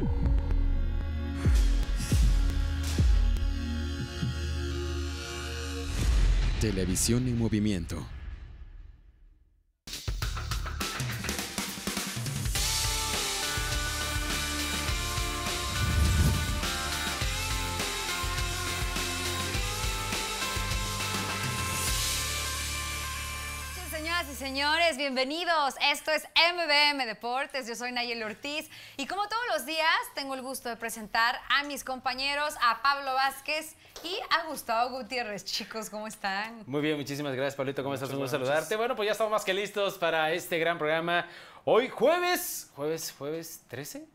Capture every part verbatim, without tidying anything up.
Televisión en movimiento. Señoras y señores, bienvenidos. Esto es M B M Deportes. Yo soy Nayeli Ortiz y como todos los días tengo el gusto de presentar a mis compañeros, a Pablo Vázquez y a Gustavo Gutiérrez. Chicos, ¿cómo están? Muy bien, muchísimas gracias, Pablito. ¿Cómo estás? Un gusto saludarte. Bueno, pues ya estamos más que listos para este gran programa. Hoy jueves, jueves, jueves trece.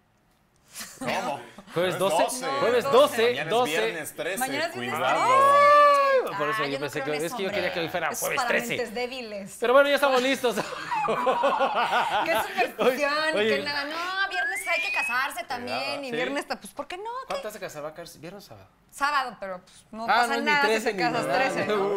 ¿Cómo? Jueves doce. doce. Jueves doce. Mañana doce. es viernes trece. Mañana es viernes Cuidado. Por eso Ah, yo, yo no pensé creo que en es eso, que yo quería que hoy fuera Es jueves para trece. mentes débiles. Pero bueno, ya estamos listos. Qué superstición. Oye, Que nada, no, viernes hay que casarse también. Cuidado, y ¿sí? viernes, pues, ¿por qué no? ¿Qué? ¿Cuántas se casaba, Carlos? ¿Viernes o sábado? Sábado, pero pues, no Ah, pasa no es ni nada si trece te ni casas nada. trece, ¿no?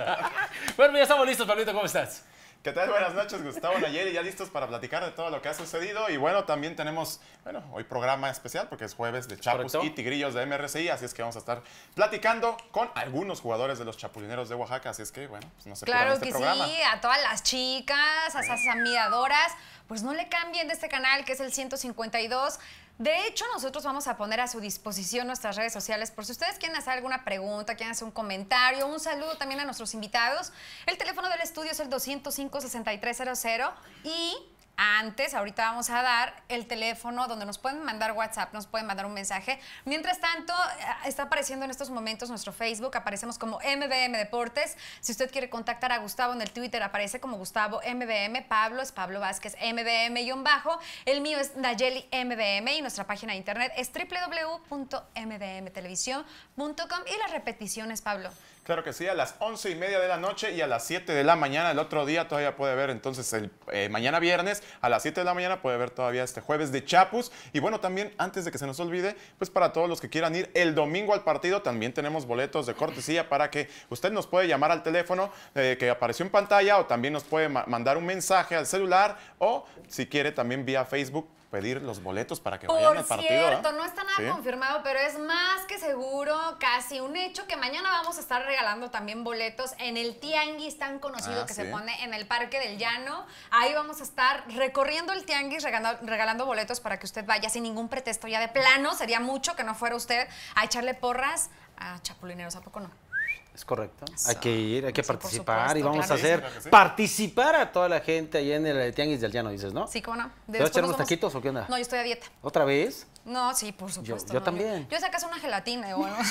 Bueno, ya estamos listos, Pablito. ¿Cómo estás? ¿Qué tal? Buenas noches, Gustavo, Nayeli, ya listos para platicar de todo lo que ha sucedido. Y bueno, también tenemos, bueno, hoy programa especial porque es jueves de Chapus Correcto. y Tigrillos de M R C I, así es que vamos a estar platicando con algunos jugadores de los Chapulineros de Oaxaca, así es que, bueno, pues no se pierdan Claro este que programa. sí, a todas las chicas, a esas admiradoras, pues no le cambien de este canal que es el ciento cincuenta y dos. De hecho, nosotros vamos a poner a su disposición nuestras redes sociales por si ustedes quieren hacer alguna pregunta, quieren hacer un comentario, un saludo también a nuestros invitados. El teléfono del estudio es el doscientos cinco, sesenta y tres cero cero y antes, ahorita vamos a dar el teléfono donde nos pueden mandar WhatsApp, nos pueden mandar un mensaje. Mientras tanto, está apareciendo en estos momentos nuestro Facebook, aparecemos como M B M Deportes. Si usted quiere contactar a Gustavo en el Twitter, aparece como Gustavo M B M, Pablo es Pablo Vázquez M B M-bajo, el mío es Nayeli M B M y nuestra página de internet es w w w punto m b m televisión punto com y las repeticiones, Pablo. Claro que sí, a las once y media de la noche y a las siete de la mañana. El otro día todavía puede ver, entonces, el eh, mañana viernes a las siete de la mañana puede ver todavía este jueves de Chapus. Y bueno, también, antes de que se nos olvide, pues para todos los que quieran ir el domingo al partido, también tenemos boletos de cortesía para que usted nos puede llamar al teléfono eh, que apareció en pantalla o también nos puede ma mandar un mensaje al celular o, si quiere, también vía Facebook, pedir los boletos para que vayan al Por partido. cierto, ¿eh? no está nada ¿Sí? confirmado, pero es más que seguro, casi un hecho, que mañana vamos a estar regalando también boletos en el tianguis tan conocido Ah, que sí. se pone en el Parque del Llano. Ahí vamos a estar recorriendo el tianguis, regalando, regalando boletos para que usted vaya sin ningún pretexto. Ya de plano, sería mucho que no fuera usted a echarle porras a Chapulineros, ¿a poco no? Es correcto. Eso. Hay que ir, hay que Sí, por participar supuesto, y vamos claro. a hacer Sí, claro que sí. participar a toda la gente allá en el Tianguis del Llano, dices, ¿no? Sí, ¿cómo no? ¿Te vas a Después echar nos unos vamos- taquitos o qué onda? No, yo estoy a dieta. ¿Otra vez? No, sí, por supuesto. yo no, también. Yo, yo sacaso una gelatina o algo.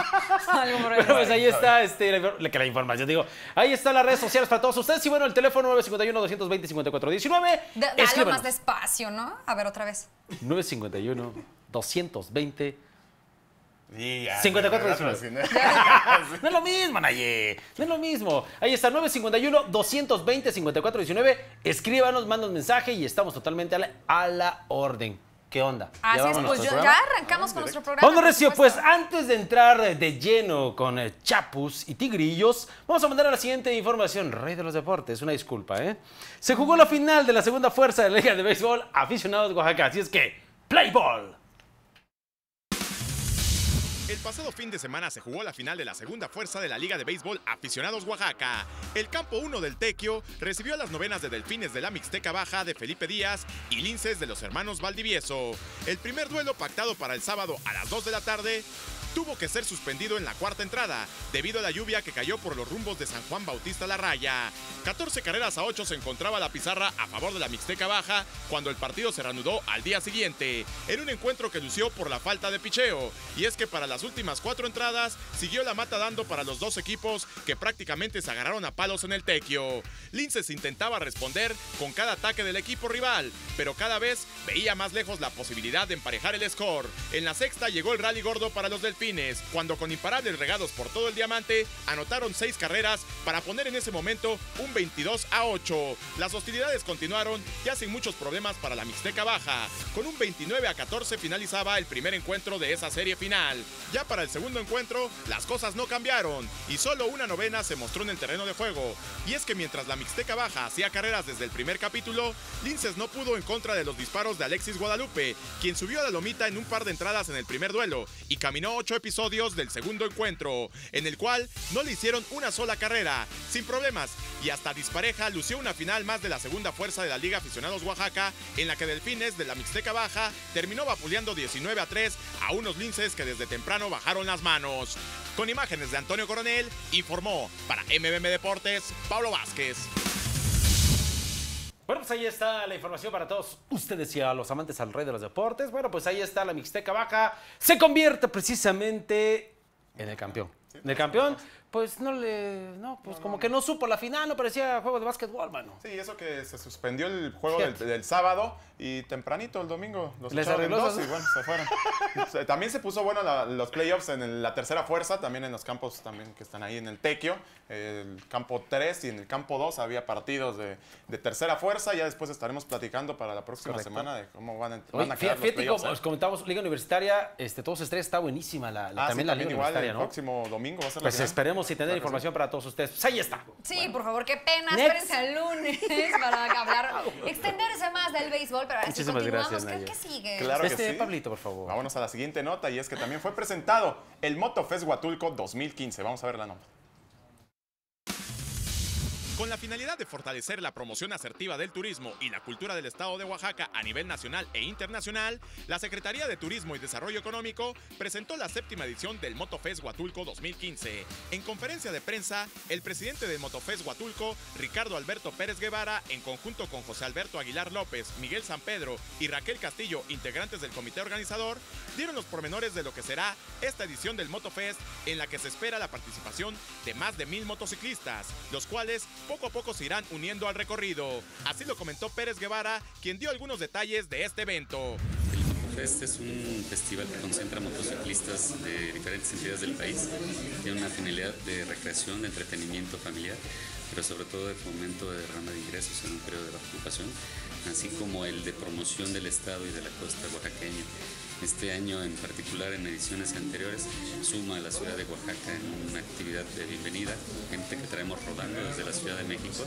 Algo por ahí. Bueno, pues ahí está este, la, la- que la información, digo, ahí están las redes sociales para todos ustedes y bueno, el teléfono nueve cinco uno, dos dos cero, cinco cuatro uno nueve. Da- Dalo Escríbanos. más despacio, ¿no? A ver, otra vez. nueve cinco uno, dos dos cero, Sí, ya, cincuenta y cuatro de verdad, diecinueve. sí, No es lo mismo, Naye. No es lo mismo. Ahí está, nueve cinco uno, dos dos cero, cincuenta y cuatro diecinueve. Escríbanos, manda un mensaje y estamos totalmente a la, a la orden. ¿Qué onda? Así es, vámonos pues con yo- el ya programa. arrancamos con nuestro programa. Vamos, por Recio, pues supuesto. antes de entrar de lleno con eh, Chapus y Tigrillos, vamos a mandar a la siguiente información. Rey de los deportes, una disculpa, ¿eh? Se jugó la final de la segunda fuerza de la Liga de Béisbol Aficionados de Oaxaca, así es que, play ball. El pasado fin de semana se jugó la final de la segunda fuerza de la Liga de Béisbol Aficionados Oaxaca. El campo uno del Tequio recibió a las novenas de Delfines de la Mixteca Baja de Felipe Díaz y Linces de los hermanos Valdivieso. El primer duelo pactado para el sábado a las dos de la tarde tuvo que ser suspendido en la cuarta entrada debido a la lluvia que cayó por los rumbos de San Juan Bautista La Raya. catorce carreras a ocho se encontraba la pizarra a favor de la Mixteca Baja cuando el partido se reanudó al día siguiente, en un encuentro que lució por la falta de picheo. Y es que para las últimas cuatro entradas siguió la mata dando para los dos equipos que prácticamente se agarraron a palos en el Tequio. Linces intentaba responder con cada ataque del equipo rival, pero cada vez veía más lejos la posibilidad de emparejar el score. En la sexta llegó el rally gordo para los delfines. Delfines, cuando con imparables regados por todo el diamante, anotaron seis carreras para poner en ese momento un veintidós a ocho. Las hostilidades continuaron ya sin muchos problemas para la Mixteca Baja. Con un veintinueve a catorce finalizaba el primer encuentro de esa serie final. Ya para el segundo encuentro, las cosas no cambiaron y solo una novena se mostró en el terreno de juego. Y es que mientras la Mixteca Baja hacía carreras desde el primer capítulo, Linces no pudo en contra de los disparos de Alexis Guadalupe, quien subió a la lomita en un par de entradas en el primer duelo y caminó ocho episodios del segundo encuentro, en el cual no le hicieron una sola carrera, sin problemas, y hasta dispareja lució una final más de la segunda fuerza de la Liga Aficionados Oaxaca, en la que Delfines de la Mixteca Baja terminó vapuleando diecinueve a tres a unos Linces que desde temprano bajaron las manos. Con imágenes de Antonio Coronel, informó para M M M Deportes, Pablo Vázquez. Bueno, pues ahí está la información para todos ustedes y a los amantes al rey de los deportes. Bueno, pues ahí está la Mixteca Baja. Se convierte precisamente en el campeón. En el campeón, pues no le... No, pues como que no supo la final, no parecía juego de básquetbol, mano. Sí, eso que se suspendió el juego del, del sábado y tempranito el domingo los Les echaron en arregló dos y bueno, se fueron. También se puso bueno la, los playoffs en el- la tercera fuerza, también en los campos también que están ahí en el Tequio. El campo tres y en el campo dos había partidos de, de tercera fuerza. Ya después estaremos platicando para la próxima Correcto. semana de cómo van a, van Oye, a quedar fíjate, los fíjate playoffs. como ¿eh? os comentamos, Liga Universitaria, este, todos estrellas está buenísima, la, la- Ah, también sí, la también Liga igual Universitaria, el ¿no? próximo domingo va a ser la Pues final. esperemos y tener Claro que información para todos ustedes. Pues ahí está. Sí, por favor, qué pena. Next. Espérense al lunes para hablar, extenderse más del béisbol, pero ahora sí Muchísimas continuamos. gracias, ¿Qué, Naya. qué sigue? Claro que Este, sí. Pablito, por favor. Vámonos a la siguiente nota y es que también fue presentado el MotoFest Huatulco dos mil quince. Vamos a ver la nota. Con la finalidad de fortalecer la promoción asertiva del turismo y la cultura del estado de Oaxaca a nivel nacional e internacional, la Secretaría de Turismo y Desarrollo Económico presentó la séptima edición del MotoFest Huatulco dos mil quince. En conferencia de prensa, el presidente del MotoFest Huatulco, Ricardo Alberto Pérez Guevara, en conjunto con José Alberto Aguilar López, Miguel San Pedro y Raquel Castillo, integrantes del comité organizador, dieron los pormenores de lo que será esta edición del MotoFest, en la que se espera la participación de más de mil motociclistas, los cuales poco a poco se irán uniendo al recorrido. Así lo comentó Pérez Guevara, quien dio algunos detalles de este evento. El MotoFest es un festival que concentra motociclistas de diferentes entidades del país. Tiene una finalidad de recreación, de entretenimiento familiar, pero sobre todo de fomento de derrama de ingresos en un periodo de baja ocupación, así como el de promoción del estado y de la costa oaxaqueña. Este año en particular, en ediciones anteriores, suma a la ciudad de Oaxaca en una actividad de bienvenida, gente que traemos rodando desde la Ciudad de México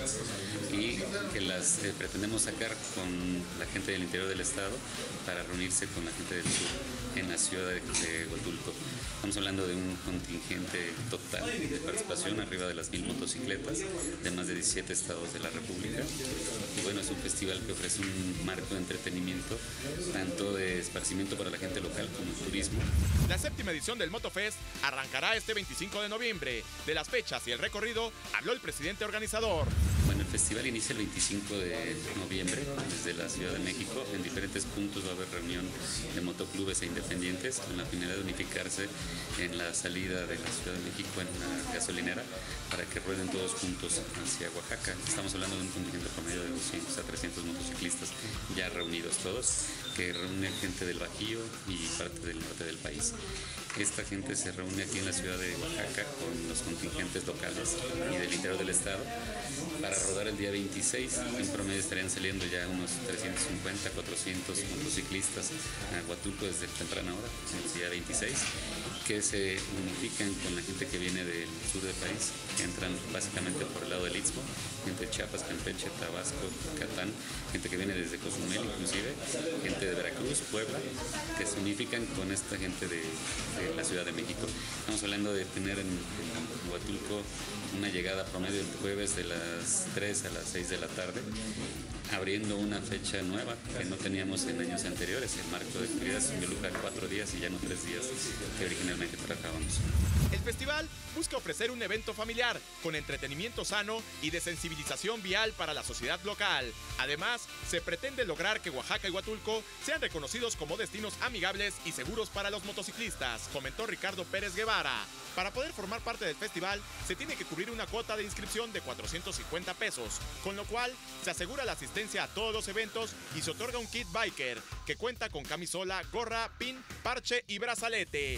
y que las eh, pretendemos sacar con la gente del interior del estado para reunirse con la gente del sur en la ciudad de, de Huatulco. Estamos hablando de un contingente total de participación, arriba de las mil motocicletas, de más de diecisiete estados de la República. Y bueno, es un festival que ofrece un marco de entretenimiento, tanto de esparcimiento para la gente local como el turismo. La séptima edición del MotoFest arrancará este veinticinco de noviembre. De las fechas y el recorrido habló el presidente organizador. Bueno, el festival inicia el veinticinco de noviembre desde la Ciudad de México. En diferentes puntos va a haber reunión de motoclubes e independientes con la finalidad de unificarse en la salida de la Ciudad de México en una gasolinera para que rueden todos juntos hacia Oaxaca. Estamos hablando de un contingente promedio de doscientos a trescientos motociclistas ya reunidos todos, que reúne gente del Bajío y parte del norte del país. Esta gente se reúne aquí en la ciudad de Oaxaca con los contingentes locales y del interior del estado para rodar el día veintiséis. En promedio estarían saliendo ya unos trescientos cincuenta, cuatrocientos motociclistas a Huatulco desde temprana hora, el día veintiséis, que se unifican con la gente que viene del sur del país, que entran básicamente por el lado del Istmo, gente de Chiapas, Campeche, Tabasco, Yucatán, gente que viene desde Cozumel inclusive, gente de Veracruz, Puebla, que se unifican con esta gente de, de la Ciudad de México. Estamos hablando de tener en, en Huatulco una llegada promedio el jueves de las tres a las seis de la tarde, abriendo una fecha nueva que no teníamos en años anteriores. El marco de actividades involucra cuatro días y ya no tres días que originalmente trabajábamos. El festival busca ofrecer un evento familiar con entretenimiento sano y de sensibilización vial para la sociedad local. Además, se pretende lograr que Oaxaca y Huatulco sean reconocidos como destinos amigables y seguros para los motociclistas, comentó Ricardo Pérez Guevara. Para poder formar parte del festival, se tiene que cubrir una cuota de inscripción de cuatrocientos cincuenta pesos, con lo cual se asegura la asistencia a todos los eventos y se otorga un kit biker que cuenta con camisola, gorra, pin, parche y brazalete.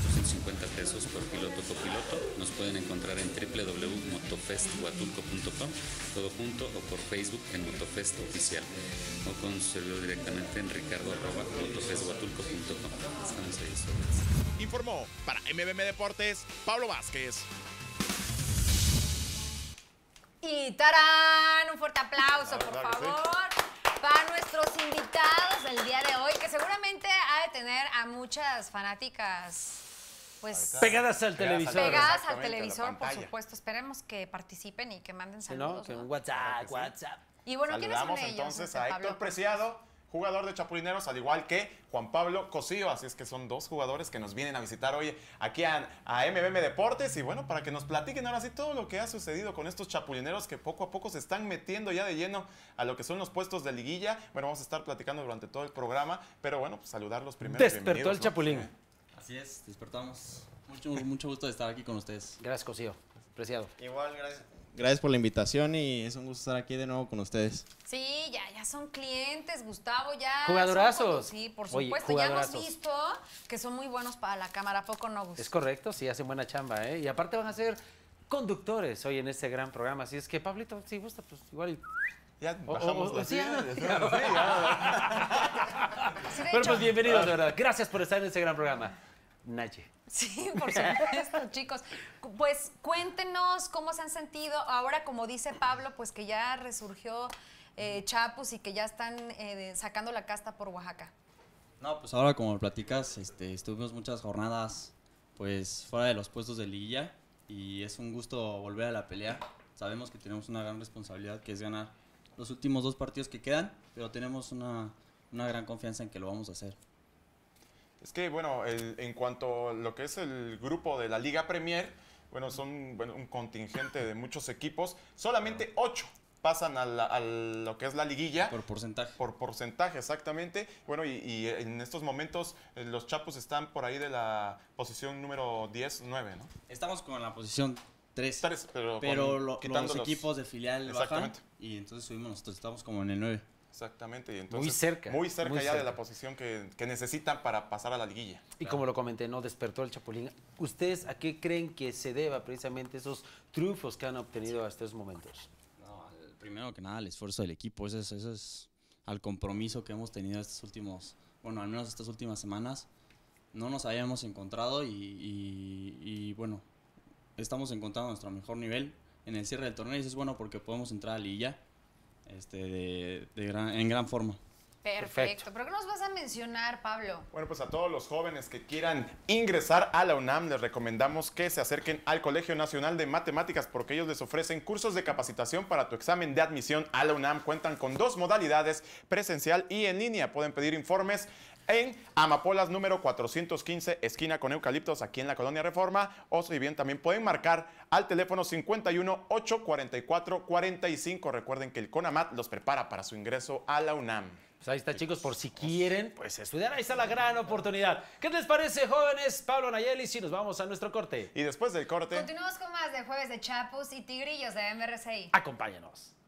ochocientos cincuenta pesos por piloto copiloto. Nos pueden encontrar en w w w punto motofest huatulco punto com, todo junto, o por Facebook en Motofest Oficial, o con su servidor directamente en ricardo arroba motofest huatulco punto com. Estamos ahí sobre. Informó para M V M Deportes, Pablo Vázquez. Y tarán, un fuerte aplauso, Ah, por claro que sí. favor, para nuestros invitados del día de hoy, que seguramente ha de tener a muchas fanáticas, pues, Pegadas al Pegadas al televisor. pegadas al Exactamente, a la televisor, por pantalla. supuesto. Esperemos que participen y que manden Sí, ¿no? saludos. Que ¿no? un WhatsApp, Claro que sí. WhatsApp. Y bueno, ¿quiénes son Saludamos ellos? entonces este, a Pablo? Héctor Preciado, jugador de Chapulineros, al igual que Juan Pablo Cosío. Así es que son dos jugadores que nos vienen a visitar hoy aquí a, a M V M Deportes. Y bueno, para que nos platiquen ahora sí todo lo que ha sucedido con estos chapulineros que poco a poco se están metiendo ya de lleno a lo que son los puestos de liguilla. Bueno, vamos a estar platicando durante todo el programa, pero bueno, pues saludarlos primero. Despertó Bienvenidos, el ¿no? chapulín. Sí. Así es, despertamos. Mucho, mucho gusto de estar aquí con ustedes. Gracias, Cosío. Preciado. Igual, gracias. Gracias por la invitación y es un gusto estar aquí de nuevo con ustedes. Sí, ya, ya son clientes, Gustavo, ya. Jugadorazos. son- Sí, por Oye, supuesto. Ya hemos jugadorazos. visto que son muy buenos para la cámara, ¿a poco no, Gustavo? Es correcto, sí, hacen buena chamba, ¿eh? Y aparte van a ser conductores hoy en este gran programa. Así es que, Pablito, si gusta, pues igual. y- Ya O- bajamos o- o- la sí, silla, ¿no? ya estamos, sí, ya. Sí, de Pero hecho- pues bienvenidos, de verdad. Gracias por estar en este gran programa. Naye. Sí, por supuesto, chicos. Pues cuéntenos cómo se han sentido ahora, como dice Pablo, pues que ya resurgió eh, Chapus y que ya están eh, sacando la casta por Oaxaca. No, pues ahora como platicas, este, estuvimos muchas jornadas pues fuera de los puestos de liguilla y es un gusto volver a la pelea. Sabemos que tenemos una gran responsabilidad que es ganar los últimos dos partidos que quedan, pero tenemos una, una gran confianza en que lo vamos a hacer. Es que, bueno, el- en cuanto a lo que es el grupo de la Liga Premier, bueno, son bueno, un contingente de muchos equipos. Solamente ocho pasan a, la- a lo que es la liguilla. Por porcentaje. Por porcentaje, exactamente. Bueno, y, y en estos momentos eh, los Chapus están por ahí de la posición número diez, nueve, ¿no? Estamos con la posición tres, Tres, pero, pero con- lo- quitando los equipos de filial bajan Exactamente. y entonces subimos nosotros, estamos como en el nueve. Exactamente. Y entonces, Muy cerca, Muy cerca muy ya de cerca. la posición que, que necesitan para pasar a la liguilla. Y como lo comenté, no despertó el chapulín. ¿Ustedes a qué creen que se deba precisamente esos triunfos que han obtenido hasta estos momentos? No, al- primero que nada, el esfuerzo del equipo, eso es, eso es al compromiso que hemos tenido estos últimos, bueno, al menos estas últimas semanas. No nos habíamos encontrado y, y- y, bueno, estamos encontrando nuestro mejor nivel en el cierre del torneo y eso es bueno porque podemos entrar a liguilla este, de, de gran- en gran forma. Perfecto. Perfecto. ¿Pero qué nos vas a mencionar, Pablo? Bueno, pues a todos los jóvenes que quieran ingresar a la UNAM, les recomendamos que se acerquen al Colegio Nacional de Matemáticas porque ellos les ofrecen cursos de capacitación para tu examen de admisión a la UNAM. Cuentan con dos modalidades, presencial y en línea. Pueden pedir informes en Amapolas número cuatrocientos quince, esquina con Eucaliptos, aquí en la Colonia Reforma. O si bien también pueden marcar al teléfono cincuenta y uno, ochocientos cuarenta y cuatro, cuarenta y cinco. Recuerden que el CONAMAT los prepara para su ingreso a la UNAM. Pues ahí está, chicos, por si quieren, pues estudiar, ahí está la gran oportunidad. ¿Qué les parece, jóvenes? Pablo Nayeli, si nos vamos a nuestro corte. Y después del corte... Continuamos con más de Jueves de Chapus y Tigrillos de M R C I. Acompáñanos.